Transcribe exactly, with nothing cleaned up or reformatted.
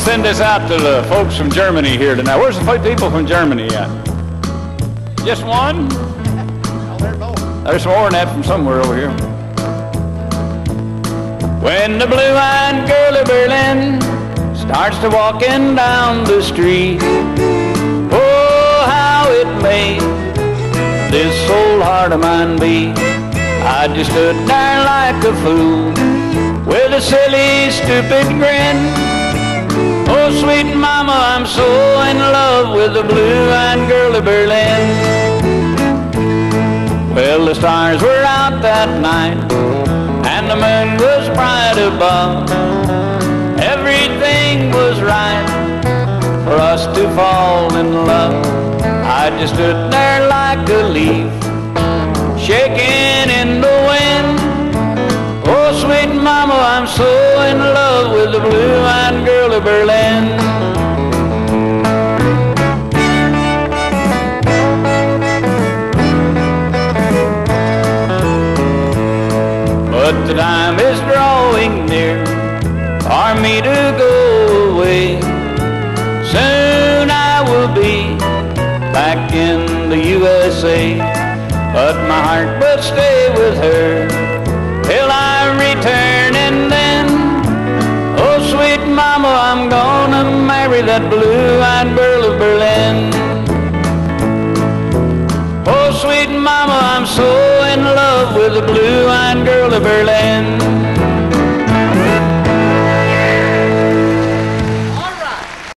Send this out to the folks from Germany here tonight. Where's the people from Germany at? Just one? There's more than that from somewhere over here. When the blue-eyed girl of Berlin starts to walking down the street, oh, how it made this old heart of mine beat. I just stood there like a fool with a silly, stupid grin. Oh, sweet mama, I'm so in love with the blue-eyed girl of Berlin. Well, the stars were out that night, and the moon was bright above. Everything was right for us to fall in love. I just stood there like a leaf, shaking in the wind. Oh, sweet mama, I'm so in love with the blue-eyed girl of Berlin. But the time is drawing near for me to go away. Soon I will be back in the U S A, but my heart will stay with her till I return, and then, oh, sweet mama, I'm gonna marry that blue-eyed girl of Berlin. Oh, sweet mama, I'm so in love with the blue-eyed girl of Berlin.